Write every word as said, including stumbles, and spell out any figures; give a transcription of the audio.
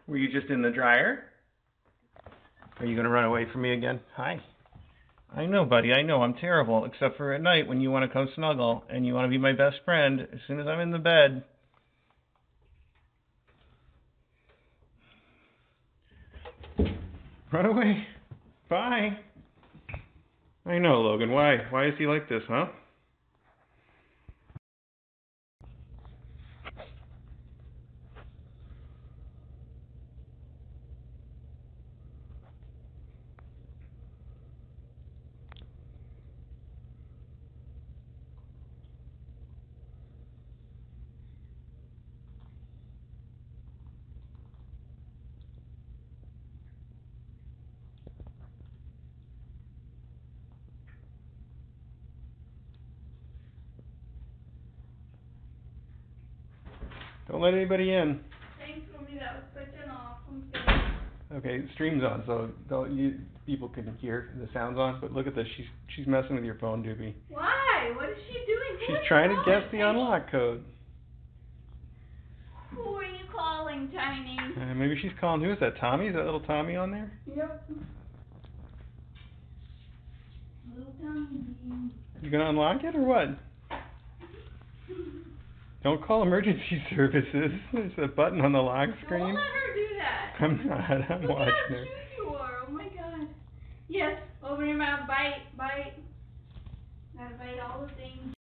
Were you just in the dryer? Are you going to run away from me again? Hi. I know, buddy. I know. I'm terrible. Except for at night when you want to come snuggle and you want to be my best friend as soon as I'm in the bed. Run away. Bye. I know, Logan. Why? Why is he like this, huh? Don't let anybody in. Thanks, Mommy. That was such an awesome thing. Okay, the stream's on, so don't you, people can hear the sounds on. But look at this. She's she's messing with your phone, Doobie. Why? What is she doing? She's Who trying to calling? guess the unlock code. Who are you calling, Tiny? Uh, maybe she's calling. Who is that? Tommy? Is that little Tommy on there? Yep. Little Tommy. You gonna unlock it or what? Don't call emergency services. There's a button on the lock screen. Don't let her do that. I'm not. I'm Look watching how her. cute you are. Oh my god. Yes. Open your mouth. Bite. Bite. Gotta bite all the things.